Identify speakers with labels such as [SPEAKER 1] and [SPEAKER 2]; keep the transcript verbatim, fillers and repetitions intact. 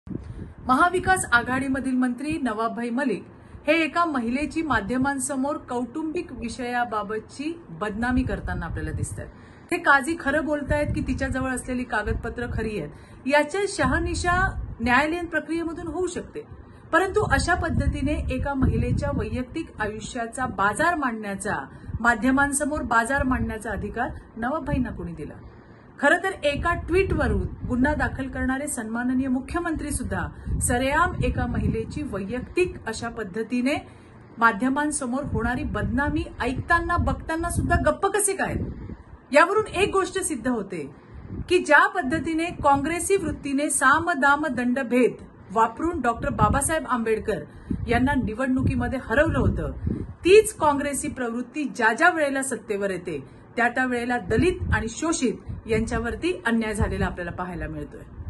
[SPEAKER 1] महाविकास आघाडीमधील मंत्री नवाबभाई मलिक हे एका महिलेची माध्यमांसमोर कौटुंबिक विषयाबाबतची बदनामी करताना आपल्याला दिसतात। ते काजी खरं बोलतायत की तिच्याजवळ असलेली कागदपत्र खरी आहेत याच्या शहानिशा न्यायालयीन प्रक्रियेमधून होऊ शकते, परंतु अशा पद्धतीने एका महिलेच्या वैयक्तिक आयुष्याचा बाजार मांडण्याचा, माध्यमांसमोर बाजार मांडण्याचा अधिकार नवाबभाईंना कोणी दिला? खरं तर एका ट्विटवरून गुन्हा दाखल करणारे सन्माननीय मुख्यमंत्री सुद्धा सरेआम एका महिलेची वैयक्तिक अशा पद्धतीने माध्यमांसमोर होणारी बदनामी ऐकताना बघताना सुद्धा गप्प कसे काय? यावरून एक गोष्ट सिद्ध होते की ज्या पद्धतीने काँग्रेसी वृत्तीने साम दाम दंड भेद वापरून डॉक्टर बाबासाहेब आंबेडकर यांना निवडणुकीमध्ये हरवलं होतं, तीच काँग्रेसी प्रवृत्ती ज्या ज्या वेळेला सत्तेवर येते त्या त्या वेळेला दलित आणि शोषित यांच्यावरती अन्याय झालेला आपल्याला पाहायला मिळतोय।